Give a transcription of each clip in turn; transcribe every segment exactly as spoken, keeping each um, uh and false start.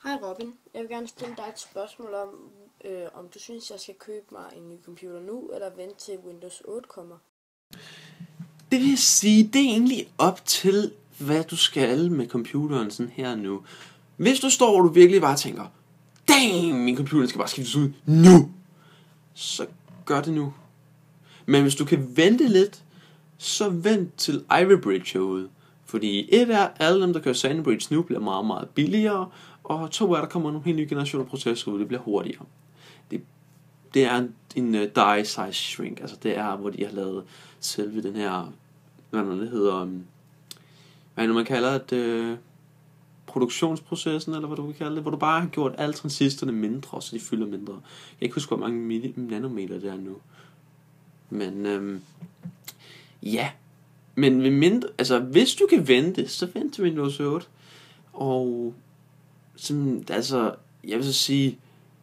Hej Robin, jeg vil gerne stille dig et spørgsmål om, øh, om du synes, jeg skal købe mig en ny computer nu, eller vente til Windows otte kommer. Det vil sige, det er egentlig op til, hvad du skal med computeren sådan her nu. Hvis du står, og du virkelig bare tænker, damn, min computer skal bare skiftes ud nu, så gør det nu. Men hvis du kan vente lidt, så vent til Ivy Bridge herude. Fordi et er, alle dem, der kører SandBridge nu, bliver meget, meget billigere. Og to er, der kommer nogle helt nye generationer processorer ud, det bliver hurtigere. Det, det er en, en uh, die size shrink, altså det er, hvor de har lavet selve den her, hvad det hedder, um, hvad nu man kalder det, uh, produktionsprocessen, eller hvad du vil kalde det, hvor du bare har gjort alle transistorerne mindre, så de fylder mindre. Jeg kan ikke huske, hvor mange nanometer det er nu. Men, øhm, ja, men ved mindre, altså hvis du kan vente, så vent til Windows otte. Og som, altså, jeg vil så sige,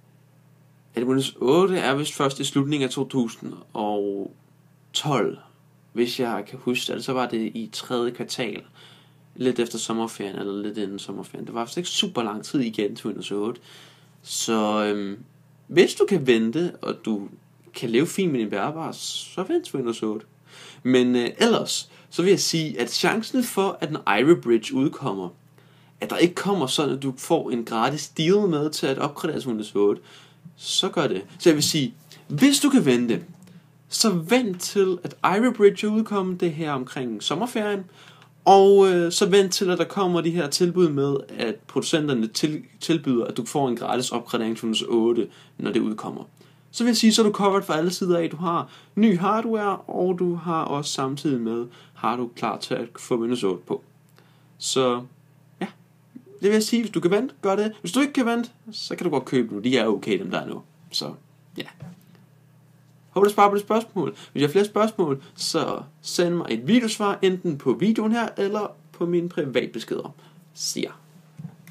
at Windows otte er vist først i slutningen af to tusind og tolv, hvis jeg kan huske det. Så var det i tredje kvartal, lidt efter sommerferien, eller lidt inden sommerferien. Det var faktisk ikke super lang tid igen til Windows otte. Så øhm, hvis du kan vente, og du kan leve fint med din bærbar, så vent til Windows otte. Men øh, ellers, så vil jeg sige, at chancen for, at en Ivy Bridge udkommer, at der ikke kommer sådan, at du får en gratis deal med til at opgradere til Windows otte, så gør det. Så jeg vil sige, hvis du kan vente, så vent til, at Ivy Bridge udkommer det her omkring sommerferien, og øh, så vent til, at der kommer de her tilbud med, at producenterne til, tilbyder, at du får en gratis opgradering til Windows otte, når det udkommer. Så vil jeg sige, så er du covered for alle sider af. Du har ny hardware, og du har også samtidig med, har du klar til at få Windows otte på. Så ja, det vil jeg sige, hvis du kan vente, gør det. Hvis du ikke kan vente, så kan du godt købe nu. De er okay, dem der er nu. Så ja. Håber du sparer på det spørgsmål. Hvis jeg har flere spørgsmål, så send mig et videosvar, enten på videoen her, eller på mine privatbeskeder. Siger